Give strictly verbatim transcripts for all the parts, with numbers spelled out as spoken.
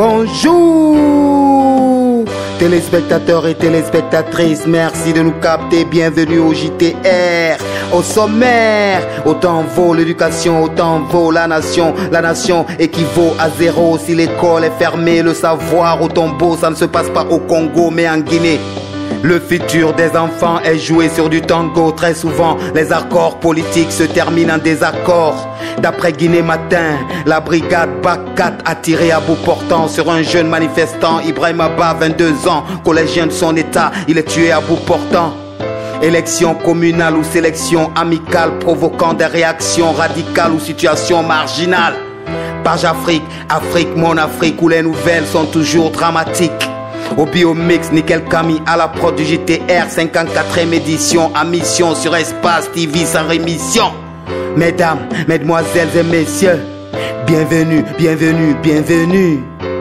Bonjour téléspectateurs et téléspectatrices, merci de nous capter, bienvenue au J T R. Au sommaire, autant vaut l'éducation, autant vaut la nation. La nation équivaut à zéro si l'école est fermée. Le savoir au tombeau, ça ne se passe pas au Congo mais en Guinée. Le futur des enfants est joué sur du tango. Très souvent, les accords politiques se terminent en désaccord. D'après Guinée Matin, la brigade B A C quatre a tiré à bout portant sur un jeune manifestant, Ibrahim Abba, vingt-deux ans, collégien de son état. Il est tué à bout portant. Élection communale ou sélection amicale provoquant des réactions radicales ou situations marginales. Page Afrique, Afrique, mon Afrique, où les nouvelles sont toujours dramatiques. Au Biomix, Nickel Kami à la prod du J T R, cinquante-quatrième édition, à mission sur Espace T V sans rémission. Mesdames, mesdemoiselles et messieurs, bienvenue, bienvenue, bienvenue.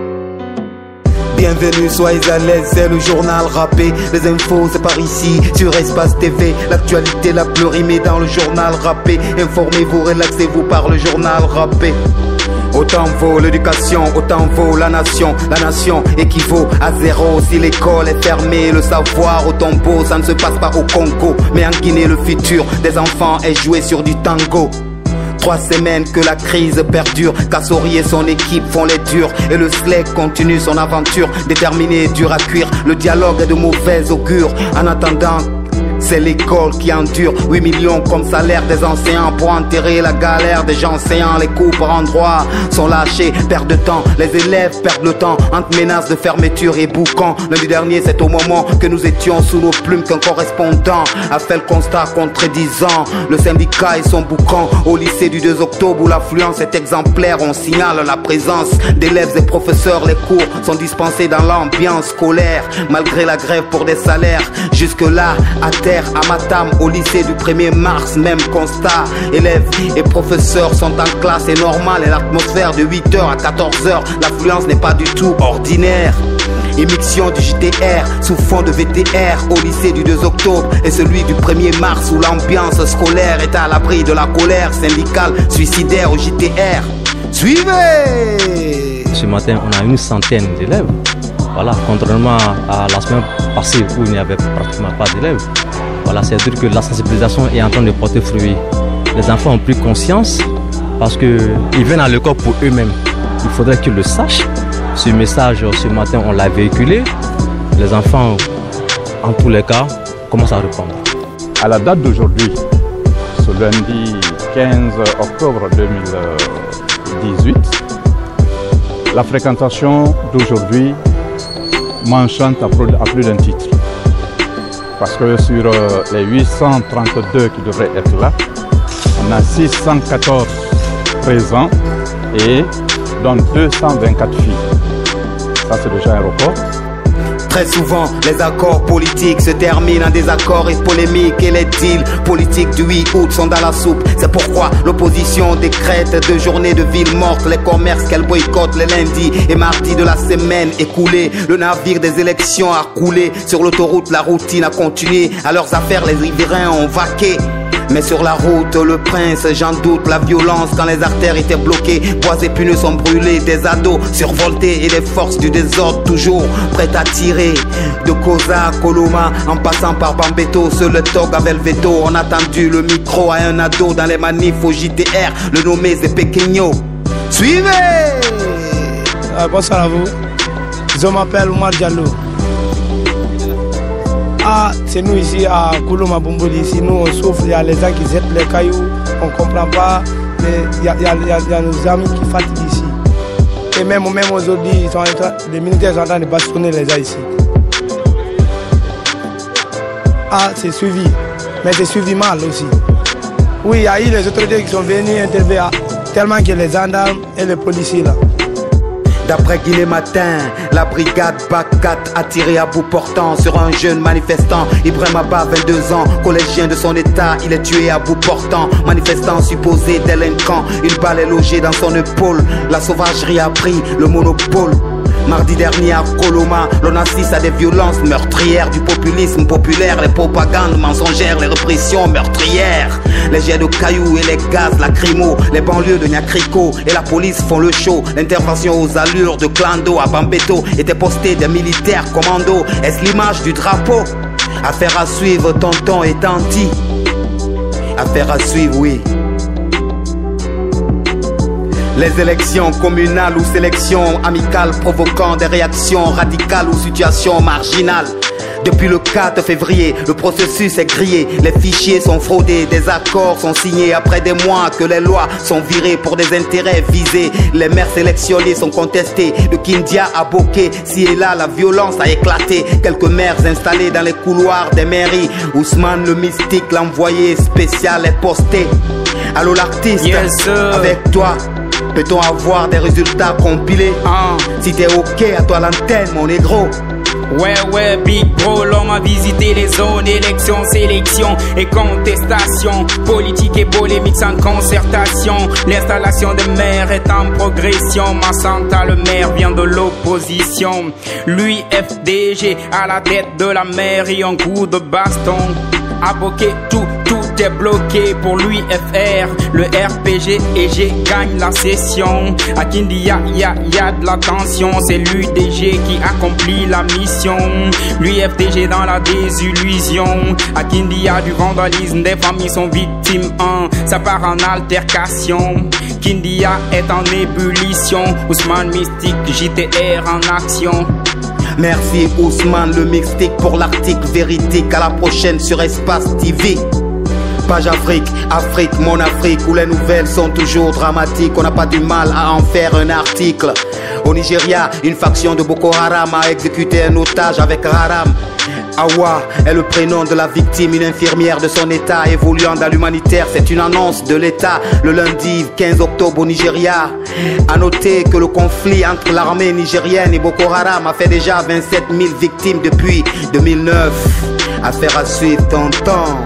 Bienvenue, soyez à l'aise, c'est le journal rappé. Les infos, c'est par ici, sur Espace T V. L'actualité la plus rimée dans le journal rappé. Informez-vous, relaxez-vous par le journal rappé. Autant vaut l'éducation, autant vaut la nation. La nation équivaut à zéro si l'école est fermée. Le savoir au tombeau, ça ne se passe pas au Congo mais en Guinée, le futur des enfants est joué sur du tango. Trois semaines que la crise perdure, Kassori et son équipe font les durs et le S L E C continue son aventure. Déterminé et dur à cuire, le dialogue est de mauvais augure. En attendant, c'est l'école qui endure. Huit millions comme salaire des enseignants pour enterrer la galère des gens enseignants. Les cours par endroits sont lâchés, perdent de temps. Les élèves perdent le temps entre menaces de fermeture et boucan. Lundi dernier, c'est au moment que nous étions sous nos plumes qu'un correspondant a fait le constat contredisant le syndicat et son boucan. Au lycée du deux octobre où l'affluence est exemplaire, on signale la présence d'élèves et professeurs. Les cours sont dispensés dans l'ambiance scolaire malgré la grève pour des salaires. Jusque là, à terre, à Matam, au lycée du premier mars, même constat. Élèves et professeurs sont en classe, c'est normal. Et l'atmosphère de huit heures à quatorze heures, l'affluence n'est pas du tout ordinaire. Émission du J T R sous fond de V T R au lycée du deux octobre et celui du premier mars où l'ambiance scolaire est à l'abri de la colère syndicale suicidaire au J T R. Suivez! Ce matin, on a une centaine d'élèves. Voilà, contrairement à la semaine passée où il n'y avait pratiquement pas d'élèves. Voilà, c'est-à-dire que la sensibilisation est en train de porter fruit. Les enfants ont pris conscience parce qu'ils viennent à l'école pour eux-mêmes. Il faudrait qu'ils le sachent. Ce message, ce matin, on l'a véhiculé. Les enfants, en tous les cas, commencent à répondre. À la date d'aujourd'hui, ce lundi quinze octobre deux mille dix-huit, la fréquentation d'aujourd'hui m'enchante à plus d'un titre. Parce que sur les huit cent trente-deux qui devraient être là, on a six cent quatorze présents et dont deux cent vingt-quatre filles. Ça, c'est déjà un record. Très souvent, les accords politiques se terminent en désaccords et polémiques. Et les deals politiques du huit août sont dans la soupe. C'est pourquoi l'opposition décrète deux journées de ville morte. Les commerces qu'elle boycotte les lundis et mardis de la semaine écoulée. Le navire des élections a coulé. Sur l'autoroute, la routine a continué. À leurs affaires, les riverains ont vaqué. Mais sur la route, le prince, j'en doute, la violence quand les artères étaient bloquées. Bois épineux sont brûlés, des ados survoltés et les forces du désordre toujours prêtes à tirer. De Koza à Koloma, en passant par Bambeto, seul le Tog avait le veto. On a tendu le micro à un ado dans les manifs au J T R, le nommé Zepekenyo. Suivez! Ah, bonsoir à vous. Je m'appelle Oumar Diallo. Ah, c'est nous ici à Koloma Bomboli, ici nous on souffre, il y a les gens qui jettent les cailloux, on ne comprend pas, il y, y, y, y a nos amis qui fatiguent ici. Et même, même aujourd'hui, ils sont en train, les militaires sont en train de bastonner les gens ici. Ah, c'est suivi, mais c'est suivi mal aussi. Oui, il y a eu les autorités qui sont venues intervenir, tellement que les gendarmes et les policiers là. D'après Guinée Matin, la brigade B A C quatre a tiré à bout portant sur un jeune manifestant. Ibrahim Abba, vingt-deux ans, collégien de son état, il est tué à bout portant. Manifestant supposé délinquant, une balle est logée dans son épaule. La sauvagerie a pris le monopole. Mardi dernier à Coloma, l'on assiste à des violences meurtrières, du populisme populaire, les propagandes mensongères, les répressions meurtrières, les jets de cailloux et les gaz lacrymaux, les banlieues de Nyakriko et la police font le show. L'intervention aux allures de Clando à Bambeto était postée des militaires commando. Est-ce l'image du drapeau? Affaire à suivre, tonton et tanti. Affaire à suivre, oui. Les élections communales ou sélections amicales provoquant des réactions radicales ou situations marginales. Depuis le quatre février, le processus est grillé. Les fichiers sont fraudés, des accords sont signés après des mois que les lois sont virées pour des intérêts visés. Les maires sélectionnés sont contestés. De Kindia à Bokeh, si et là la violence a éclaté. Quelques maires installés dans les couloirs des mairies. Ousmane le mystique, l'envoyé spécial est posté. Allô l'artiste, yes, avec toi peut-on avoir des résultats compilés? uh. Si t'es ok, à toi l'antenne mon négro. Ouais ouais Big Bro, l'homme a visité les zones, élections, sélection et contestation, politique et polémique sans concertation. L'installation des maires est en progression. Massanta le maire vient de l'opposition. Lui F D G à la tête de la mairie, un coup de baston. À Bokeh, tout, tout est bloqué pour lui F R, le R P G et G gagne la session. À Kindia, y'a y a de la tension, c'est l'U D G qui accomplit la mission. Lui F D G dans la désillusion. À Kindia, du vandalisme, des familles sont victimes. Hein. Ça part en altercation. Kindia est en ébullition. Ousmane Mystique, J T R en action. Merci Ousmane le mystique pour l'article véridique. À la prochaine sur Espace T V. Page Afrique, Afrique, mon Afrique, où les nouvelles sont toujours dramatiques. On n'a pas du mal à en faire un article. Au Nigeria, une faction de Boko Haram a exécuté un otage avec Haram. Awa est le prénom de la victime, une infirmière de son état évoluant dans l'humanitaire. C'est une annonce de l'état le lundi quinze octobre au Nigeria. A noter que le conflit entre l'armée nigérienne et Boko Haram a fait déjà vingt-sept mille victimes depuis deux mille neuf. Affaire à suivre, tonton.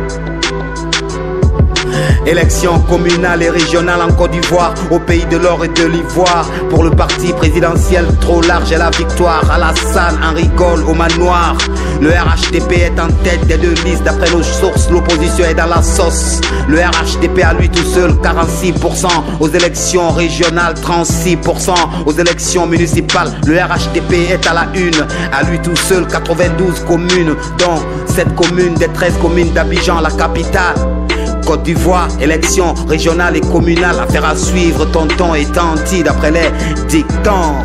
Élections communales et régionales en Côte d'Ivoire, au pays de l'or et de l'ivoire. Pour le parti présidentiel, trop large est la victoire. Alassane en rigole au manoir. Le R H D P est en tête des deux listes. D'après nos sources, l'opposition est dans la sauce. Le R H D P à lui tout seul, quarante-six pour cent. Aux élections régionales, trente-six pour cent. Aux élections municipales, le R H D P est à la une. À lui tout seul, quatre-vingt-douze communes, dont sept communes des treize communes d'Abidjan, la capitale. Côte d'Ivoire, élections régionales et communales, affaire à suivre, tonton et tanti d'après les dictants.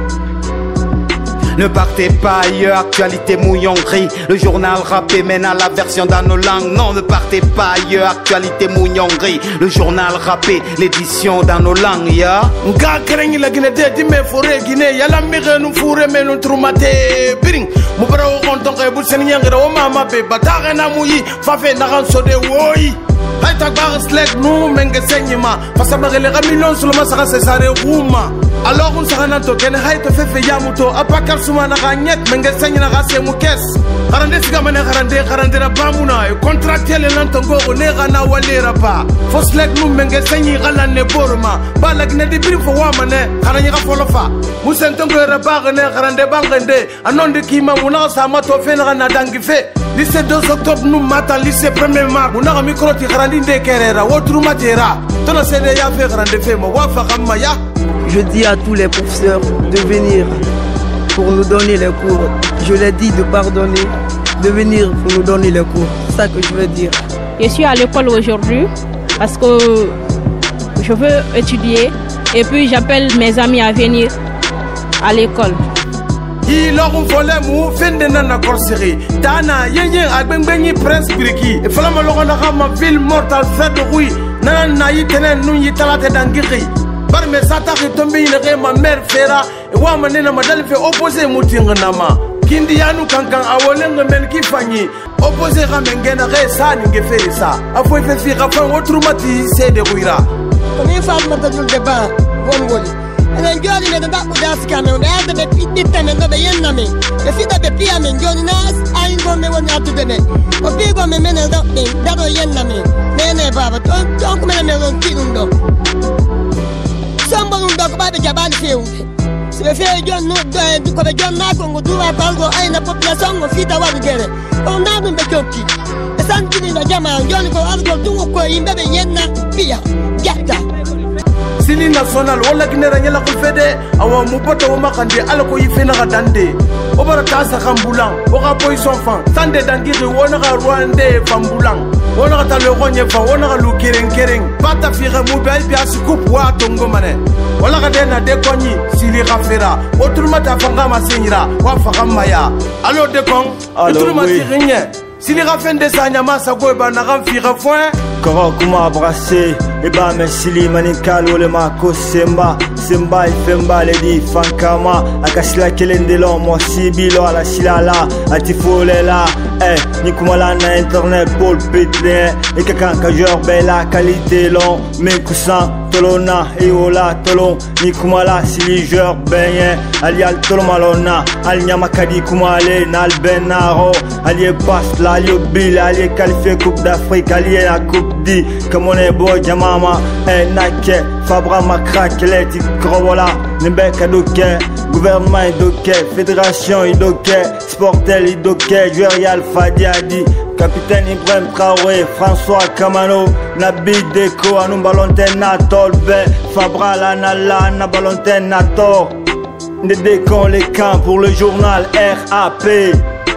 Ne partez pas ailleurs, actualité mouillonnerie. Le journal rappé mène à la version dans nos langues. Non, ne partez pas ailleurs, actualité mouillonnerie. Le journal rappé, l'édition dans nos langues, ya. Nga kerengi la Guinée de dime forêt Guinée. Yala mire nous fourre mais nous troumate. Biring, mubara o konton kay bul senyangere o mama be batare na muyi fa fe naran sode woyi. Hay tak bar slek nous menge senyima. Fa sa bagele ga million sur le masaka cesare rouma. Alors on s'en a to ken hay to fe fe yamuto apakar sumana gagnet menge senyina ga se mukes. Garande siga mane garande garande na bamuna e contractel lantongo o ne ga na walera pa. Fo slek nous menge senyi gala ne borma. Balag ne di bir fo wamane garanya ga folofa. Musentongo era bagne garande bangende anonde kima muna sa mato fe na na dangi fe. Lycée deux octobre nous matin lycée premier mars. On a micro ti garandi de kerera wotru matera. Tona sene ya fe garande fe mo wa fa gamma ya. Je dis à tous les professeurs de venir pour nous donner les cours. Je leur dis de pardonner, de venir pour nous donner les cours. C'est ça que je veux dire. Je suis à l'école aujourd'hui parce que je veux étudier et puis j'appelle mes amis à venir à l'école. Il a un volet mou, fin de nana corserie. Tana, yenye, agbenbengi presse briki. Et fallait me le ma ville mortale, fait de rouille. Nana naï tenen, nous y talate d'angiri. Bar me sata qui tombe in ma mère fera. Et wa manena madal fait opposer moutinganama. Kindi yanu kankan awoleng men ki fanyi. Opposer ramengena re sa ninge feri sa. Afo fe fi rafan otrumati se de rouira. On est fan matajul de ba, wongoli. And then girl in the back with us coming, they have the pit time and the yen name. The feet of the P M and Johnny Nas, I ain't going to one out to the net. But people may men up me, that or yen name. Nene Baba, don't come in and kill them. Somebody will talk about the Japan field. si be fe jon no do ko be jon na ko ngu duwa bango ay na population ngo fita wadu gere on na dum be kokki e santini na jama jon ko argo dungo ko yimbe be yenna biya jatta sili national wala kinera nyala ko fede awa mupoto o makande ala ko yifena ga dande o bara ta sa kambulang o ga poison fan sande dangiri wona ga rwande fambulang wona ga talo go nyefa wona ga lukireng kereng pata fira mu be bi asikup wa tongo mane wala ga dena de konyi sili ga fera o turma ta fanga masenyira wa fagama ya alo de kon turma sirinye sili ga fende sa nyama sa go ba na ga fira foin Koro kuma abrasé Eba me sili manikal ole mako semba Semba ifemba ledi fankama Akasila kelende lo mo sibilo ala silala Atifole la Eh ni kuma la na internet pour pétler Et quelqu'un ka joueur bella qualité long Mais cousin tolona et ola tolon Ni kuma la sili joueur benye Ali al tolo malona Al nyama kadi kuma ale nal benaro Ali e bast la ali obil Ali e qualifié coupe d'Afrique Ali e la coupe di comme on est beau jamama eh nake fabra makrak leti grobola nembeka doke gouvernement doke fédération doke sportel doke joueur Alpha Diadi capitaine Ibrahim Traoré François Kamano Nabi Deko anu balonten na tolbe fabra la na la na balonten na tor de décon les camps pour le journal R A P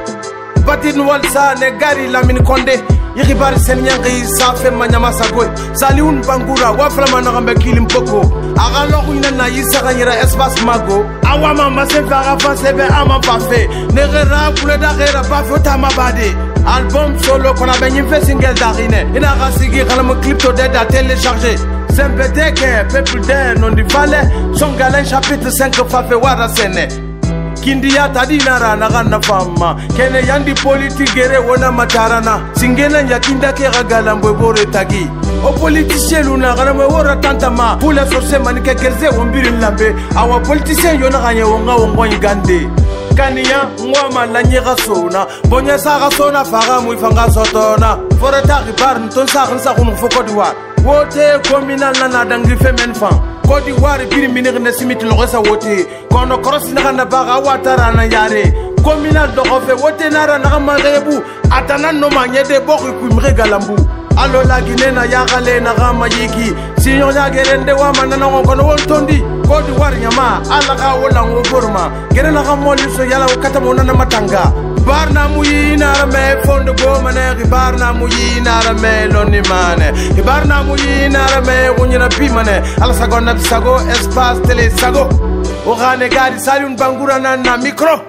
Batin Walsa Negari Lamine Condé Yiribari Senyangi Safe Manyama Sagoy Saliun Bangura Waflama Nagambe Kilimpoko Agalo Inana Yisaka Yira Espace Mago Awama Masefa Rafa Sebe Ama Pafe Negera Kuleda Gera Pafe Tamabade Album solo qu'on a baigné fait single d'Arine Il a rassigé quand le clip to dead à télécharger Sempeteke Peuple d'air non du valet Son galin chapitre cinq Fafe Wara Sene Kindia tadinara nagana fama Kene yandi politique gere wona matarana Singena nyakinda ke galambo bore tagi O politicien luna gana me wora tantama Pula sorse manike kerze wombiri lambe Awa politicien yona ganye wonga wongo ingande Kaniya ngwa malanyega sona Bonya saga sona faga muifanga sotona Foreta ribar nton sa khansa kunu foko diwa Wote communal na dangi femen fan Côte d'Ivoire biri minir ne simiti logesa wote kono cross na na baga watara na yare communal do ofe wote nara na marebu atana no manyede boku kumre galambu alo la Guinée na yagale na gama yiki sinyo ya gerende wa manana ngono wontondi Côte d'Ivoire nyama ala ga wola ngoborma gere na gamoli so yala wakata mona na matanga Barna muyi nara me fondo go mane barna muyi nara me loni mane barna muyi nara me wunyina pi mane ala sago na sago espace télé sago o gane gadi salun bangura na na micro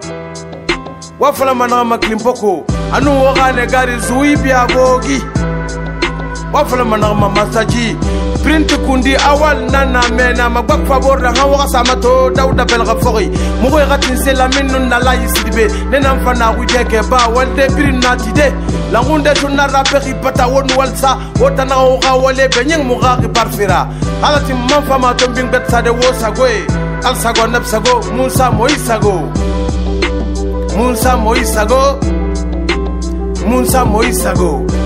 wa fala mana ma klimpoko anu o gane gadi zui bia bogi wa fala mana ma masaji print kundi awal nana mena magbak favor da hawa samato dauda belga fori mo ko gatin se la minun na la yisibe nena mfana kujeke ba walde birin natide la ngunde tunna raperi pata won walsa wotana o ga wale benyeng mo ga parfira alati manfama to bing bet sade wo sagoe al sago nab sago musa moisago musa moisago musa moisago